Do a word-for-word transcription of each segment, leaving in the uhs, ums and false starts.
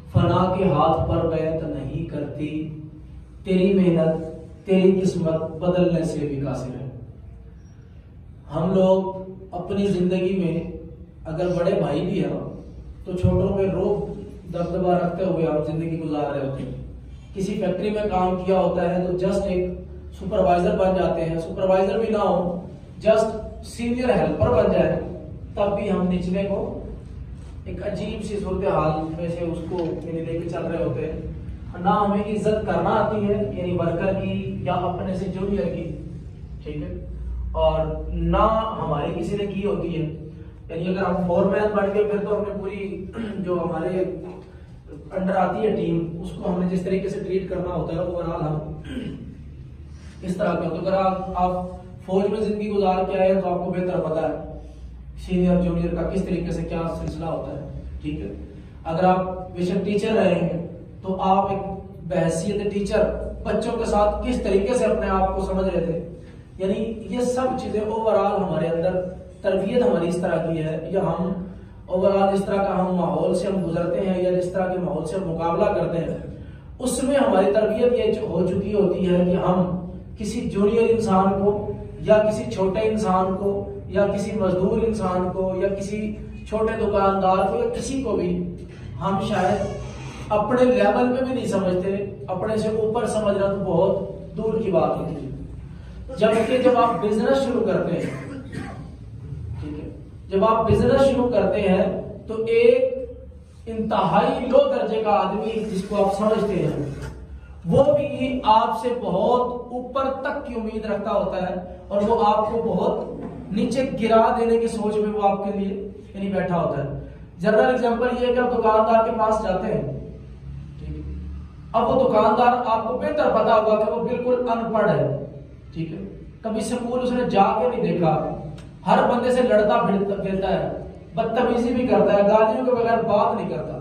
فنا کے ہاتھ پر بیعت نہیں کرتی، تیری محنت تیری قسمت بدلنے سے بھی قاصر ہے۔ ہم لوگ اپنی زندگی میں اگر بڑے بھائی بھی ہیں تو چھوٹوں پہ روب دبدبا رکھتے ہوئے ہم زندگی گزار رہے ہوتے ہیں۔ کسی فیکٹری میں کام کیا ہوتا ہے تو جسٹ ایک سپروائزر بن جاتے ہیں، سپروائزر بھی نہ ہو جسٹ سینئر ہیلپر بن جائے، تب بھی ہم نچلے کو ایک عجیب سی صورتحال میں سے اس کو یعنی لے کے چل رہے ہوتے ہیں۔ نہ ہمیں عزت کرنا آتی ہے یعنی ورکر کی یا اپنے سے جونیئر کی، ٹھیک ہے، اور نہ ہماری کسی نے کی ہوتی ہے۔ یعنی اگر ہم فور مین بن کے پھر تو ہم نے پوری جو ہمارے انڈر آتی ہے ٹیم، اس کو ہم نے جس طریقے سے ٹریٹ کرنا ہوتا ہے اوورآل ہم اس طرح کے ہوتے۔ اگر آپ آپ فوج میں زندگی گزار کے آئے تو آپ کو بہتر پتا ہے سینئر جونیئر کا کس طریقے سے کیا سلسلہ ہوتا ہے، ٹھیک ہے۔ اگر آپ بیشک ٹیچر رہے ہیں تو آپ ایک بحیثیت ٹیچر بچوں کے ساتھ کس طریقے سے اپنے آپ کو سمجھ رہے تھے، یعنی یہ سب چیزیں اوورآل ہمارے اندر تربیت ہماری اس طرح کی ہے، یا ہم اوورآل اس طرح کا ہم ماحول سے ہم گزرتے ہیں یا جس طرح کے ماحول سے ہم مقابلہ کرتے ہیں، اس میں ہماری تربیت یہ ہو چکی ہوتی ہے کہ ہم کسی جونیئر انسان کو یا کسی چھوٹے انسان کو یا کسی مزدور انسان کو یا کسی چھوٹے دکاندار کو یا کسی کو بھی ہم شاید اپنے لیول میں بھی نہیں سمجھتے، اپنے سے اوپر سمجھنا تو بہت دور کی بات ہوتی ہے۔ جبکہ جب آپ بزنس شروع کرتے ہیں، ٹھیک ہے، جب آپ بزنس شروع کرتے ہیں تو ایک انتہائی لو درجے کا آدمی جس کو آپ سمجھتے ہیں وہ بھی آپ سے بہت اوپر تک کی امید رکھتا ہوتا ہے، اور وہ آپ کو بہت نیچے گرا دینے کی سوچ میں وہ آپ کے لیے یعنی بیٹھا ہوتا ہے۔ جنرل اگزامپل یہ ہے کہ آپ دکاندار کے پاس جاتے ہیں، اب وہ دکاندار آپ کو بہتر پتا ہوگا کہ وہ بالکل ان پڑھ ہے، ٹھیک ہے، کبھی سکول اس نے جا کے نہیں دیکھا، ہر بندے سے لڑتا پھرتا ہے، بدتمیزی بھی کرتا ہے، گالیوں کے بغیر بات نہیں کرتا،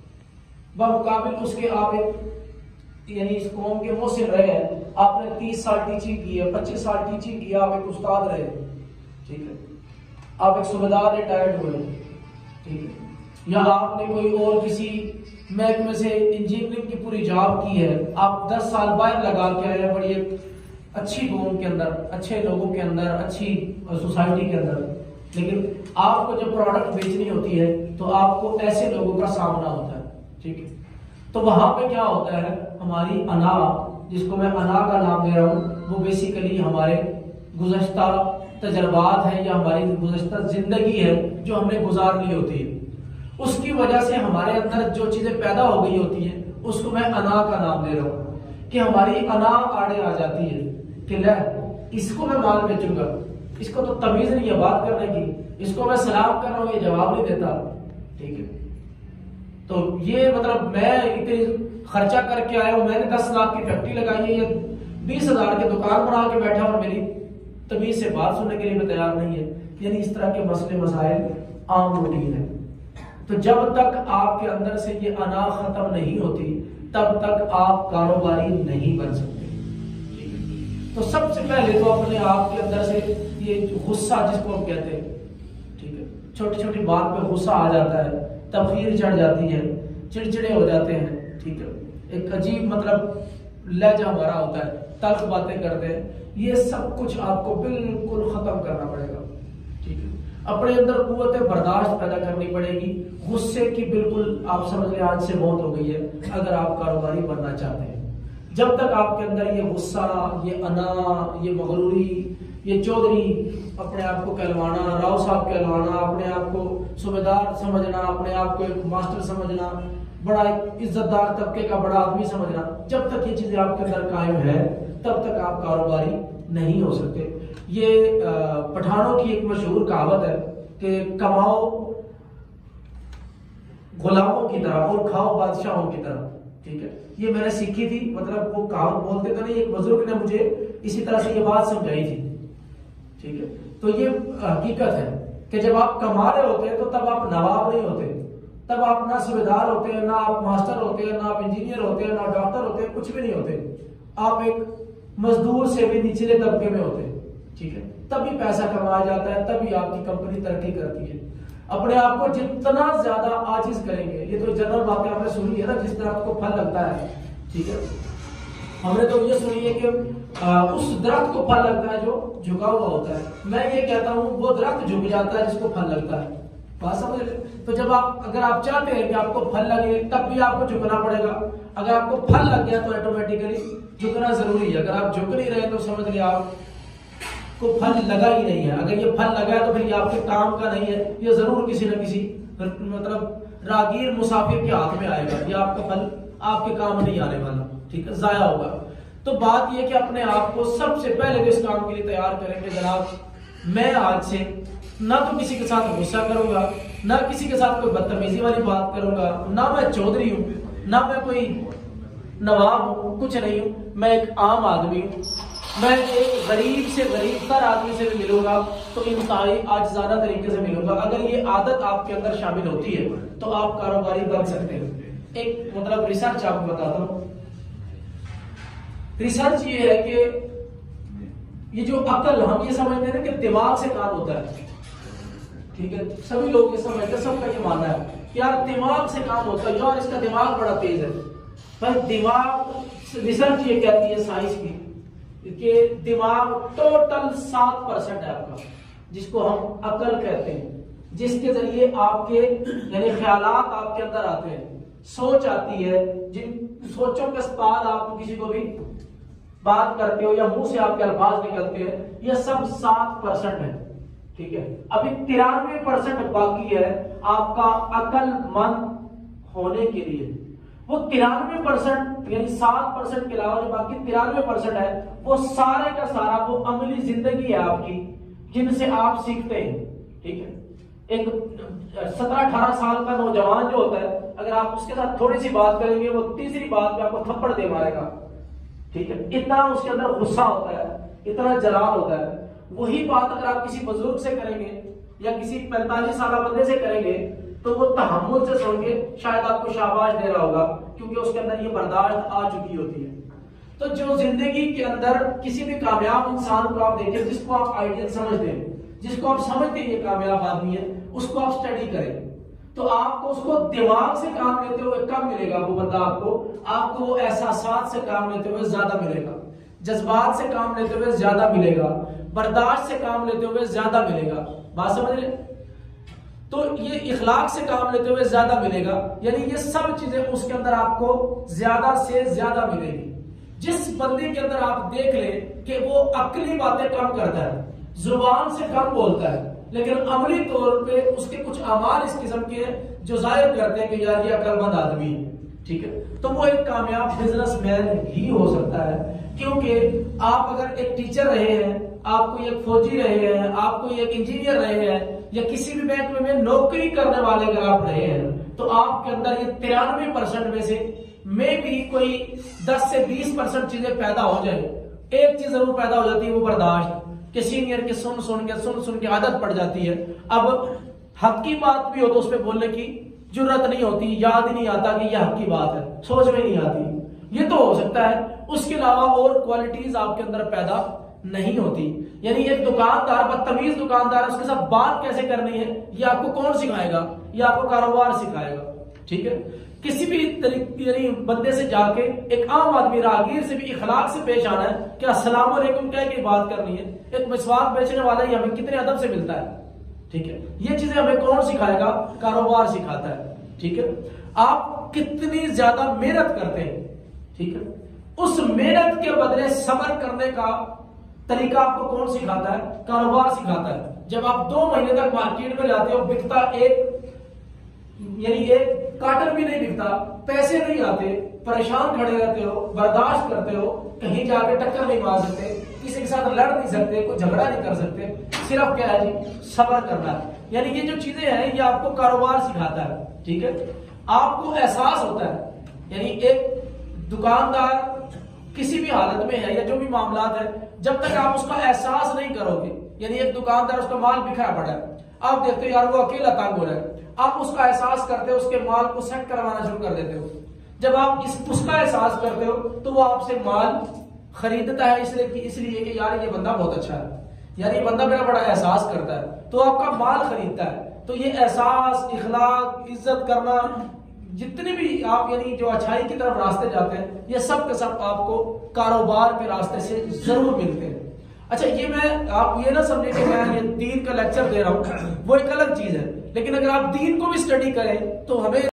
بمقابل اس کے آپ ایک یعنی اس قوم کے محسن رہے ہیں، آپ نے تیس سال ٹیچنگ کی ہے، پچیس سال ٹیچنگ کی ہے، آپ ایک استاد رہے، ٹھیک ہے، آپ ایک صوبیدار ریٹائرڈ ہوئے، ٹھیک ہے، یا آپ نے کوئی اور کسی محکمے سے انجینئرنگ کی پوری جاب کی ہے، آپ دس سال باہر لگا کے آئے ہیں بڑی ایک اچھی قوم کے اندر، اچھے لوگوں کے اندر، اچھی سوسائٹی کے اندر، لیکن آپ کو جب پروڈکٹ بیچنی ہوتی ہے تو آپ کو ایسے لوگوں کا سامنا ہوتا ہے، ٹھیک ہے، تو وہاں پہ کیا ہوتا ہے، ہماری انا، جس کو میں انا کا نام دے رہا ہوں، وہ بیسیکلی ہمارے گزشتہ تجربات ہیں یا ہماری گزشتہ زندگی ہے جو ہم نے گزار لی ہوتی ہے، اس کی وجہ سے ہمارے اندر جو چیزیں پیدا ہو گئی ہوتی ہیں اس کو میں انا کا نام دے رہا ہوں، کہ ہماری انا آڑے آ جاتی ہے کہ لے اس کو میں مال بیچوں گا، اس کو تو تمیز نہیں ہے بات کرنے کی، اس کو میں سلام کر رہا ہوں یہ جواب نہیں دیتا، ٹھیک ہے، تو یہ مطلب میں اتنے خرچہ کر کے آیا ہوں، میں نے دس لاکھ کی فیکٹری لگائی ہے، یہ بیس ہزار کی دکان بنا کے بیٹھا اور میری تمیز سے بات سننے کے لیے بھی تیار نہیں ہے، یعنی اس طرح کے مسئلے مسائل عام روٹین ہے۔ تو جب تک آپ کے اندر سے یہ انا ختم نہیں ہوتی تب تک آپ کاروباری نہیں بن سکتے، تو سب سے پہلے تو اپنے آپ کے اندر سے یہ غصہ جس کو ہم کہتے ہیں، ٹھیک ہے، چھوٹی چھوٹی بات پہ غصہ آ جاتا ہے، تفخیر چڑھ جاتی ہے، چڑچڑے ہو جاتے ہیں، ٹھیک ہے، ایک عجیب مطلب لہجہ ہمارا ہوتا ہے، تلخ باتیں کرتے ہیں، یہ سب کچھ آپ کو بالکل ختم کرنا پڑے گا، ٹھیک ہے، اپنے اندر قوت برداشت پیدا کرنی پڑے گی، غصے کی بالکل آپ سمجھ لیں آج سے موت ہو گئی ہے اگر آپ کاروباری بننا چاہتے ہیں۔ جب تک آپ کے اندر یہ غصہ، یہ انا، یہ مغروری، یہ چودھری اپنے آپ کو کہلوانا، راؤ صاحب کہلوانا، اپنے آپ کو صوبیدار سمجھنا، اپنے آپ کو ایک ماسٹر سمجھنا، بڑا ایک عزت دار طبقے کا بڑا آدمی سمجھنا، جب تک یہ چیزیں آپ کے اندر قائم ہے تب تک آپ کاروباری نہیں ہو سکتے۔ یہ پٹھانوں کی ایک مشہور کہاوت ہے کہ کماؤ غلاموں کی طرح اور کھاؤ بادشاہوں کی طرح، ٹھیک ہے، یہ میں نے سیکھی تھی، مطلب وہ کہاوت بولتے تو نہیں، ایک بزرگ نے مجھے اسی طرح سے یہ بات سمجھائی تھی، ٹھیک ہے، تو یہ حقیقت ہے کہ جب آپ کما رہے ہوتے ہیں تو تب آپ نواب نہیں ہوتے، تب آپ نہ صوبیدار ہوتے ہیں، نہ آپ ماسٹر ہوتے ہیں، نہ آپ انجینئر ہوتے ہیں، نہ ڈاکٹر ہوتے ہیں، کچھ بھی نہیں ہوتے، آپ ایک مزدور سے بھی نچلے طبقے میں ہوتے ہیں، ٹھیک ہے، تبھی پیسہ کمایا جاتا ہے، تبھی آپ کی کمپنی ترقی کرتی ہے۔ اپنے آپ کو جتنا زیادہ عاجز کریں گے، یہ تو جنرل باتیں آپ نے سنی ہے نا، جس درخت کو پھل لگتا ہے، ٹھیک ہے، ہم نے تو یہ سنی ہے کہ اس درخت کو پھل لگتا ہے جو جھکا ہوا ہوتا ہے، میں یہ کہتا ہوں وہ درخت جھک جاتا ہے جس کو پھل لگتا ہے، بات سمجھ رہے؟ تو جب آپ اگر آپ چاہتے ہیں کہ آپ کو پھل لگے تب بھی آپ کو جھکنا پڑے گا، اگر آپ کو پھل لگ گیا تو آٹومیٹیکلی جھکنا ضروری ہے، اگر آپ جھک نہیں رہے تو سمجھ لیں آپ کو پھل لگا ہی نہیں ہے، اگر یہ پھل لگا ہے تو پھر یہ آپ کے کام کا نہیں ہے، یہ ضرور کسی نہ کسی مطلب راگیر مسافر کے ہاتھ میں آئے گا، یہ آپ کا پھل آپ کے کام نہیں آنے والا، ٹھیک ہے، ضائع ہوگا۔ تو بات یہ کہ اپنے آپ کو سب سے پہلے تو اس کام کے لیے تیار کریں کہ جناب میں آج سے نہ تو کسی کے ساتھ غصہ کروں گا، نہ کسی کے ساتھ کوئی بدتمیزی والی بات کروں گا، نہ میں چودھری ہوں، نہ میں کوئی نواب ہوں، کچھ نہیں ہوں، میں ایک عام آدمی ہوں، میں ایک غریب سے غریب تر آدمی سے بھی ملوں گا تو انتہائی عاجزانہ طریقے سے ملوں گا۔ اگر یہ عادت آپ کے اندر شامل ہوتی ہے تو آپ کاروباری بن سکتے ہیں۔ ایک مطلب ریسرچ آپ کو بتاتا ہوں، ریسرچ یہ ہے کہ یہ جو عقل، ہم یہ سمجھتے ہیں کہ دماغ سے کام ہوتا ہے، ٹھیک ہے، سبھی لوگ یہ سمجھتے ہیں، سب کا یہ ماننا ہے کہ یار دماغ سے کام ہوتا ہے، یار اس کا دماغ بڑا تیز ہے، پر دماغ، ریسرچ یہ کہتی ہے سائنس کی کہ دماغ ٹوٹل سات پرسنٹ ہے آپ کا، جس کو ہم عقل کہتے ہیں، جس کے ذریعے آپ کے یعنی خیالات آپ کے اندر آتے ہیں، سوچ آتی ہے، جن سوچوں کے بعد آپ کسی کو بھی بات کرتے ہو یا منہ سے آپ کے الفاظ نکلتے ہیں، یہ سب سات پرسنٹ ہے، ٹھیک ہے، ابھی ترانوے پرسنٹ باقی ہے آپ کا عقل مند ہونے کے لیے۔ وہ ترانوے پرسنٹ یعنی سات پرسنٹ کے علاوہ جو باقی ترانوے پرسنٹ ہے وہ سارے کا سارا وہ عملی زندگی ہے آپ کی، جن سے آپ سیکھتے ہیں، ٹھیک ہے۔ ایک سترہ اٹھارہ سال کا نوجوان جو ہوتا ہے، اگر آپ اس کے ساتھ تھوڑی سی بات کریں گے وہ تیسری بات پہ آپ کو تھپڑ دے مارے گا، ٹھیک ہے، اتنا اس کے اندر غصہ ہوتا ہے، اتنا جلال ہوتا ہے۔ وہی بات اگر آپ کسی بزرگ سے کریں گے یا کسی پینتالیس سالہ بندے سے کریں گے تو وہ تحمل سے سن کے شاید آپ کو شاباش دے رہا ہوگا، کیونکہ اس کے اندر یہ برداشت آ چکی ہوتی ہے۔ تو جو زندگی کے اندر کسی بھی کامیاب انسان کو آپ دیکھیں، جس کو آپ آئیڈیل سمجھتے ہیں، جس کو آپ سمجھتے ہیں یہ کامیاب آدمی ہے، اس کو آپ سٹڈی کریں تو آپ کو اس کو دماغ سے کام لیتے ہوئے کم ملے گا وہ بندہ، آپ کو آپ کو وہ احساسات سے کام لیتے ہوئے زیادہ ملے گا، جذبات سے کام لیتے ہوئے زیادہ ملے گا، برداشت سے کام لیتے ہوئے زیادہ ملے گا، بات سمجھ رہے؟ تو یہ اخلاق سے کام لیتے ہوئے زیادہ ملے گا، یعنی یہ سب چیزیں اس کے اندر آپ کو زیادہ سے زیادہ ملے گی۔ جس بندے کے اندر آپ دیکھ لیں کہ وہ عقلی باتیں کم کرتا ہے، زبان سے کم بولتا ہے، لیکن عملی طور پہ اس کے کچھ اعمال اس قسم کے ہیں جو ظاہر کرتے ہیں کہ یار یہ عقل مند آدمی ہے، ٹھیک ہے، تو وہ ایک کامیاب بزنس مین ہی ہو سکتا ہے۔ کیونکہ آپ اگر ایک ٹیچر رہے ہیں، آپ کو ایک فوجی رہے ہیں، آپ کو ایک انجینئر رہے ہیں، یا کسی بھی بینک میں نوکری کرنے والے اگر آپ رہے ہیں، تو آپ کے اندر یہ ترانوے پرسنٹ میں سے میں بھی کوئی دس سے بیس پرسنٹ چیزیں پیدا ہو جائیں، ایک چیز ضرور پیدا ہو جاتی ہے، وہ برداشت، کہ سینئر کے سن سن کے سن سن کے عادت پڑ جاتی ہے، اب حق کی بات بھی ہو تو اس پہ بولنے کی جرت نہیں ہوتی، یاد ہی نہیں آتا کہ یہ حق کی بات ہے، سوچ میں نہیں آتی، یہ تو ہو سکتا ہے، اس کے علاوہ اور کوالٹیز آپ کے اندر پیدا نہیں ہوتی۔ یعنی ایک دکاندار، بدتمیز دکاندار، اس کے ساتھ بات کیسے کرنی ہے یہ آپ کو کون سکھائے گا؟ یہ آپ کو کاروبار سکھائے گا، ٹھیک ہے۔ کسی بھی طریقے بندے سے جا کے ایک عام آدمی راہگیر سے بھی اخلاق سے پیش آنا ہے کہ السلام علیکم کہہ کے بات کرنی ہے، ایک مسواک بیچنے والا ہی ہمیں کتنے ادب سے ملتا ہے، ٹھیک ہے، یہ چیزیں ہمیں کون سکھائے گا؟ کاروبار سکھاتا ہے، ٹھیک ہے۔ آپ کتنی زیادہ محنت کرتے ہیں، ٹھیک ہے، اس محنت کے بدلے صبر کرنے کا طریقہ آپ کو کون سکھاتا ہے؟ کاروبار سکھاتا ہے۔ جب آپ دو مہینے تک مارکیٹ میں جاتے ہو، بکتا ایک یعنی ایک کاٹن بھی نہیں بکتا، پیسے نہیں آتے، پریشان کھڑے رہتے ہو، برداشت کرتے ہو، کہیں جا کے ٹکر نہیں مار سکتے، کسی کے ساتھ لڑ نہیں سکتے، کوئی جھگڑا نہیں کر سکتے، صرف کیا ہے جی؟ صبر کرنا ہے۔ یعنی یہ جو چیزیں ہیں یہ آپ کو کاروبار سکھاتا ہے، ٹھیک ہے۔ آپ کو احساس ہوتا ہے، یعنی ایک دکاندار کسی بھی حالت میں ہے یا جو بھی معاملات ہے، جب تک آپ اس کا احساس نہیں کرو گے، یعنی ایک دکاندار اس کا مال بکھرا پڑا ہے، آپ دیکھتے ہو یار وہ اکیلا تنگ ہو رہا ہے، آپ اس کا احساس کرتے ہو، اس کے مال کو سیٹ کروانا شروع کر دیتے ہو۔ جب آپ اس اس کا احساس کرتے ہو تو وہ آپ سے مال خریدتا ہے، اس لیے اس لیے کہ یار یہ بندہ بہت اچھا ہے، یار یہ بندہ میرا بڑا احساس کرتا ہے، تو آپ کا مال خریدتا ہے۔ تو یہ احساس، اخلاق، عزت کرنا، جتنے بھی آپ یعنی جو اچھائی کی طرف راستے جاتے ہیں، یہ سب کے سب آپ کو کاروبار کے راستے سے ضرور ملتے ہیں۔ اچھا یہ میں آپ یہ نہ سمجھیں کہ میں یہ دین کا لیکچر دے رہا ہوں، وہ ایک الگ چیز ہے، لیکن اگر آپ دین کو بھی اسٹڈی کریں تو ہمیں